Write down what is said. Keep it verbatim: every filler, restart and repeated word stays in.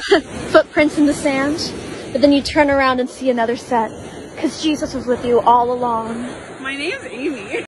footprints in the sand, but then you turn around and see another set, because Jesus was with you all along. My name's Amy.